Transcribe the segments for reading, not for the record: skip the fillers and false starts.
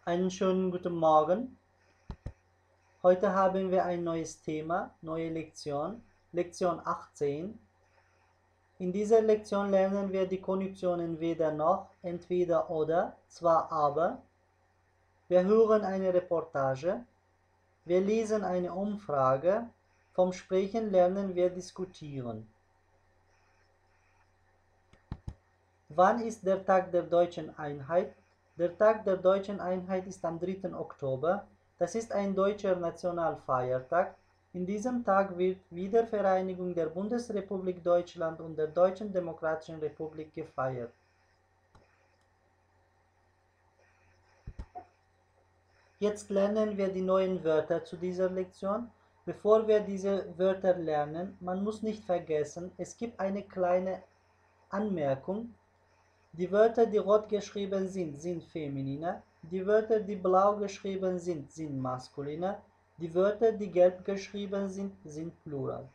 Einen schönen guten Morgen. Heute haben wir ein neues Thema, neue Lektion, Lektion 18. In dieser Lektion lernen wir die Konjunktionen weder noch, entweder oder, zwar aber. Wir hören eine Reportage. Wir lesen eine Umfrage. Vom Sprechen lernen wir diskutieren. Wann ist der Tag der deutschen Einheit? Der Tag der deutschen Einheit ist am 3. Oktober. Das ist ein deutscher Nationalfeiertag. In diesem Tag wird Wiedervereinigung der Bundesrepublik Deutschland und der Deutschen Demokratischen Republik gefeiert. Jetzt lernen wir die neuen Wörter zu dieser Lektion. Bevor wir diese Wörter lernen, man muss nicht vergessen, es gibt eine kleine Anmerkung. Die Wörter, die rot geschrieben sind, sind feminine. Die Wörter, die blau geschrieben sind, sind maskuline. Die Wörter, die gelb geschrieben sind, sind plural.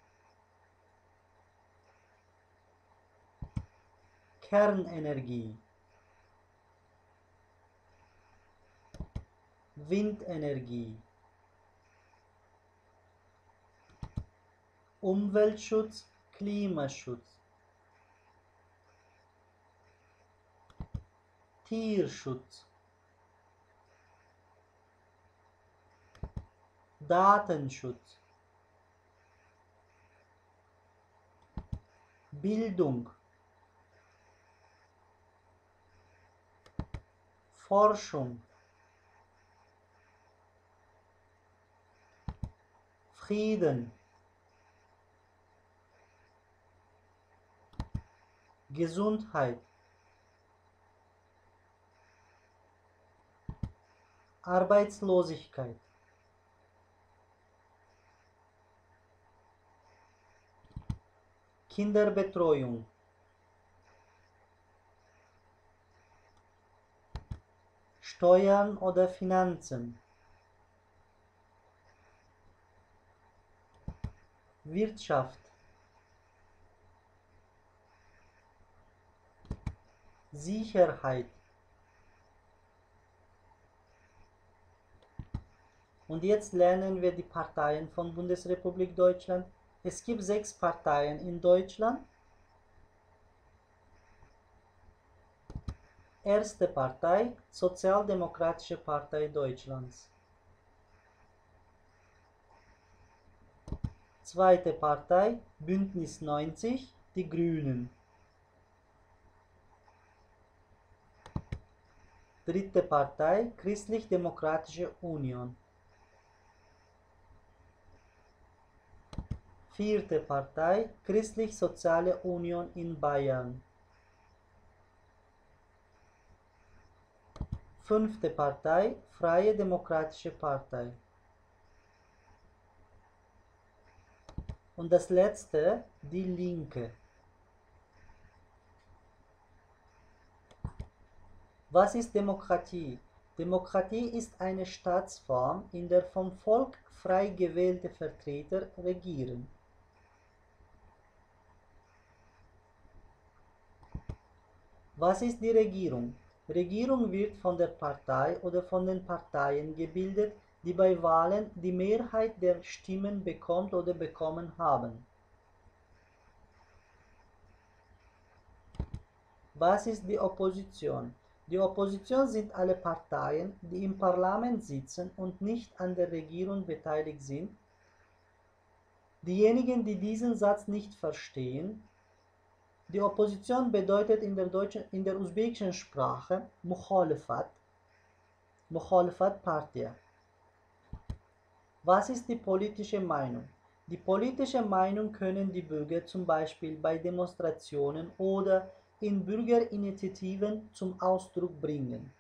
Kernenergie, Windenergie, Umweltschutz, Klimaschutz, Tierschutz, Datenschutz, Bildung, Forschung, Frieden, Gesundheit, Arbeitslosigkeit, Kinderbetreuung, Steuern oder Finanzen, Wirtschaft, Sicherheit. Und jetzt lernen wir die Parteien von Bundesrepublik Deutschland. Es gibt 6 Parteien in Deutschland. Erste Partei, Sozialdemokratische Partei Deutschlands. Zweite Partei, Bündnis 90, die Grünen. Dritte Partei, Christlich-Demokratische Union. Vierte Partei, Christlich-Soziale Union in Bayern. Fünfte Partei, Freie Demokratische Partei. Und das letzte, die Linke. Was ist Demokratie? Demokratie ist eine Staatsform, in der vom Volk frei gewählte Vertreter regieren. Was ist die Regierung? Regierung wird von der Partei oder von den Parteien gebildet, die bei Wahlen die Mehrheit der Stimmen bekommt oder bekommen haben. Was ist die Opposition? Die Opposition sind alle Parteien, die im Parlament sitzen und nicht an der Regierung beteiligt sind. Diejenigen, die diesen Satz nicht verstehen, die Opposition bedeutet in der usbekischen Sprache Mukhalefat, Mukhalefat Party. Was ist die politische Meinung? Die politische Meinung können die Bürger zum Beispiel bei Demonstrationen oder in Bürgerinitiativen zum Ausdruck bringen.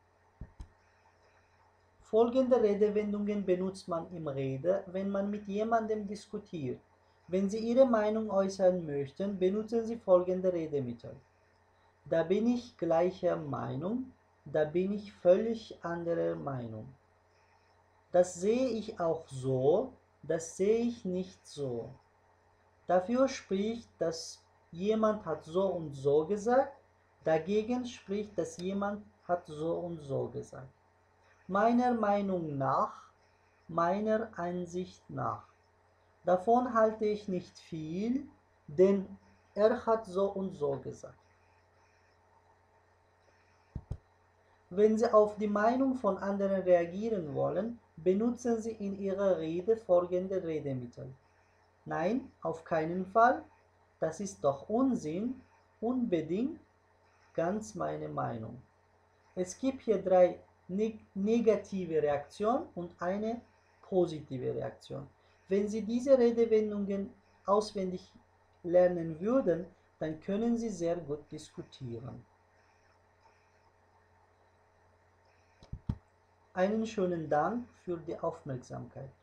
Folgende Redewendungen benutzt man im Rede, wenn man mit jemandem diskutiert. Wenn Sie Ihre Meinung äußern möchten, benutzen Sie folgende Redemittel. Da bin ich gleicher Meinung, da bin ich völlig anderer Meinung. Das sehe ich auch so, das sehe ich nicht so. Dafür spricht, dass jemand hat so und so gesagt, dagegen spricht, dass jemand hat so und so gesagt. meiner Meinung nach, meiner Ansicht nach. Davon halte ich nicht viel, denn er hat so und so gesagt. Wenn Sie auf die Meinung von anderen reagieren wollen, benutzen Sie in Ihrer Rede folgende Redemittel. Nein, auf keinen Fall. Das ist doch Unsinn. Unbedingt. Ganz meine Meinung. Es gibt hier 3 negative Reaktionen und eine positive Reaktion. Wenn Sie diese Redewendungen auswendig lernen würden, dann können Sie sehr gut diskutieren. Einen schönen Dank für die Aufmerksamkeit.